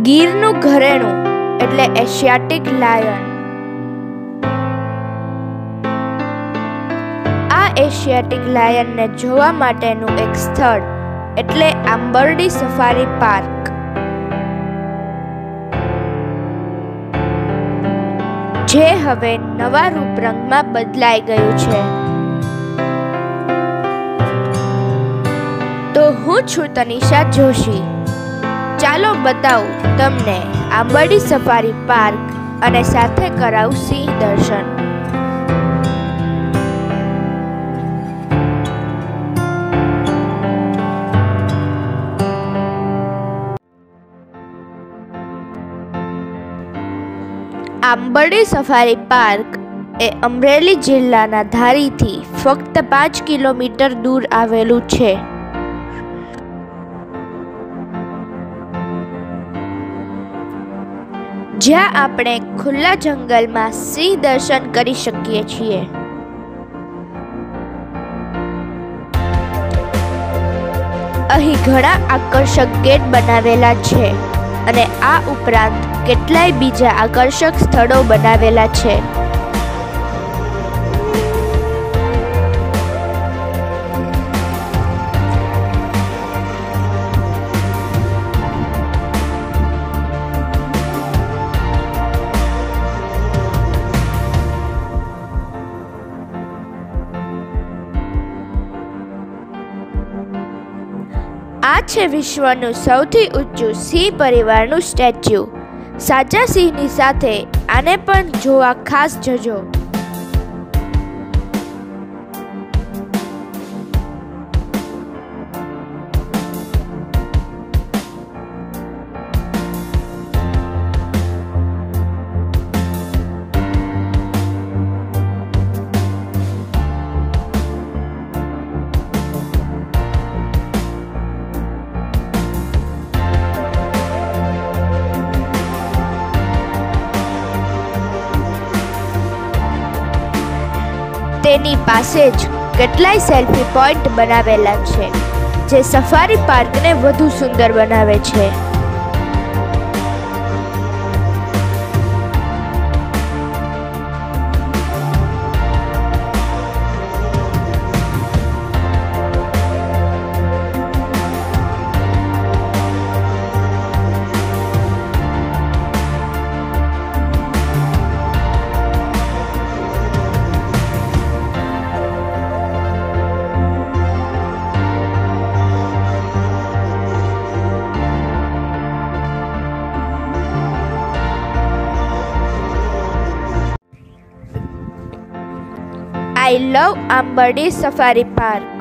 ગીરનું ઘરેણું એટલે Asiatic lion. આ એશિયાટિક લાયનને જોવા માટેનું એક સ્થળ એટલે આંબરડી સફારી પાર્ક. જે હવે નવા રૂપરંગમાં બદલાઈ ગયું છે. તો હું છું તનિષા જોશી. ચાલો બતાવું તમને આંબરડી સફારી પાર્ક અને સાથે કરાવું સિંહ દર્શન. આંબરડી સફારી પાર્ક એ અમરેલી જિલ્લાના ધારીથી ફક્ત 5 કિલોમીટર દૂર આવેલું છે. જ્યાં આપણે ખુલ્લા જંગલમાં સિંહ દર્શન કરી શકીએ છીએ. અહીં ઘણા આકર્ષક ગેટ બનાવેલા છે અને આ ઉપરાંત કેટલાય બીજા આકર્ષક સ્થળો બનાવેલા છે. આ છે વિશ્વનું સૌથી ઊંચું સિંહ પરિવારનું સ્ટેચ્યુ. સાચા સિંહની સાથે આને પણ જોવા ખાસ જજો. તેની પાસે જ કેટલાય સેલ્ફી પોઈન્ટ બનાવેલા છે જે સફારી પાર્કને વધુ સુંદર બનાવે છે. I love Ambadi Safari Park.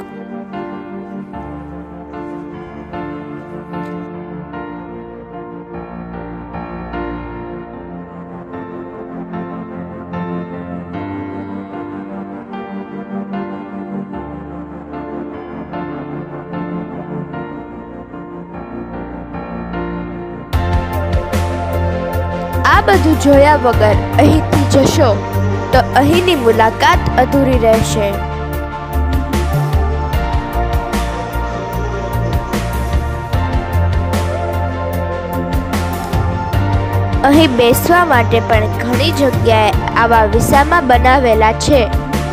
આ બધું જોયા વગર અહીંથી જશો તો અહીંની મુલાકાત અધૂરી રહેશે. અહીં બેસવા માટે પણ ઘણી જગ્યાએ આવા વિસામા બનાવેલા છે.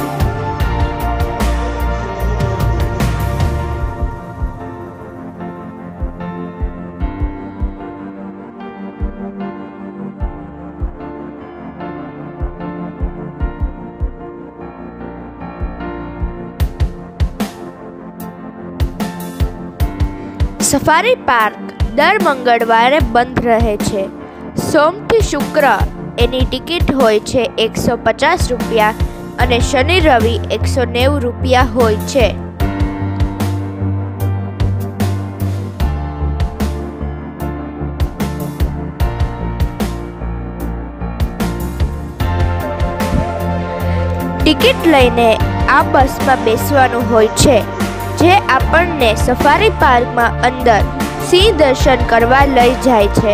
સફારી પાર્ક દર મંગળવારે બંધ રહે છે. સોમથી શુક્ર એની ટિકિટ હોય છે 150 રૂપિયા અને શનિ રવિ 190 રૂપિયા હોય છે. ટિકિટ લઈને આ બસમાં બેસવાનું હોય છે જે આપણને સફારી પાર્કમાં અંદર સિંહ દર્શન કરવા લઈ જાય છે.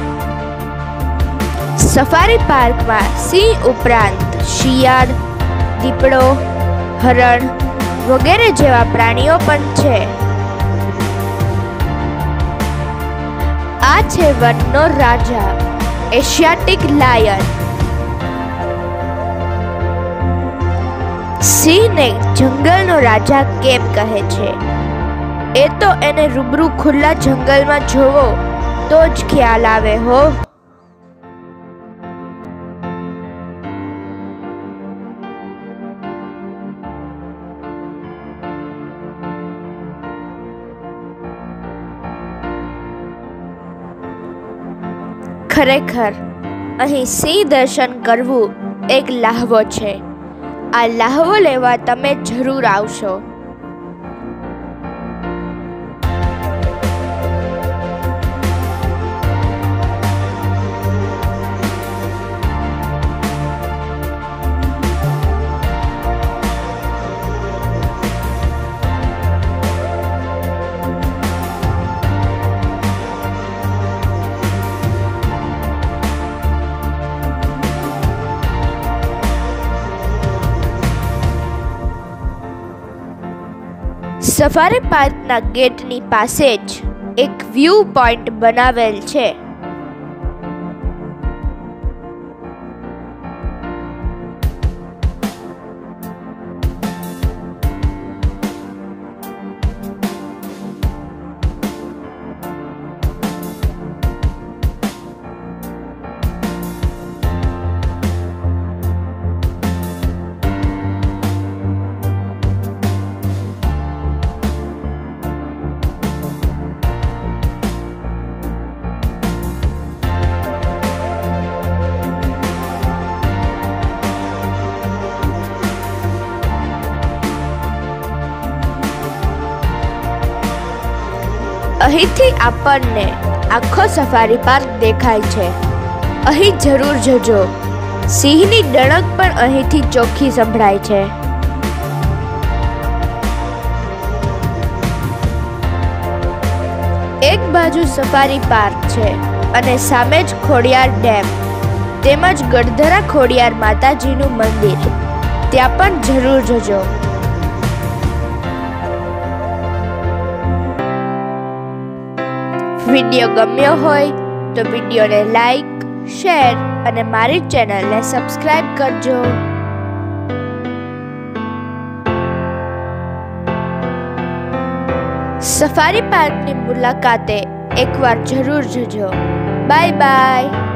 સફારી પાર્કમાં સિંહ ઉપરાંત શિયાળ, દીપડો, હરણ વગેરે જેવા પ્રાણીઓ પણ છે. આ છે વનનો રાજા, એશિયાટિક લાયન. સિંહને જંગલનો રાજા કેમ કહે છે? એ તો એને રૂબરૂ ખુલ્લા જંગલમાં જોવો તો જ ખ્યાલ આવે હો. ખરેખર અહીં સિંહ દર્શન કરવું એક લ્હાવો છે. આ લ્હાવો લેવા તમે જરૂર આવશો. સફારી પાર્કના ગેટની પાસે જ એક વ્યૂ પોઈન્ટ બનાવેલ છે. અહીંથી આપણને આખો સફારી પાર્ક દેખાય છે. અહીં જરૂર જજો. સિંહની ડણક પણ અહીંથી ચોખ્ખી સંભળાય છે. એક બાજુ સફારી પાર્ક છે અને સામે જ ખોડિયાર ડેમ તેમજ ગઢધરા ખોડિયાર માતાજીનું મંદિર. ત્યાં પણ જરૂર જજો. વિડીયો ગમ્યો હોય તો વિડીયોને લાઈક, શેર અને મારી ચેનલને સબસ્ક્રાઇબ કરજો. સફારી પાર્કની મુલાકાતે એકવાર જરૂર જજો. Bye by.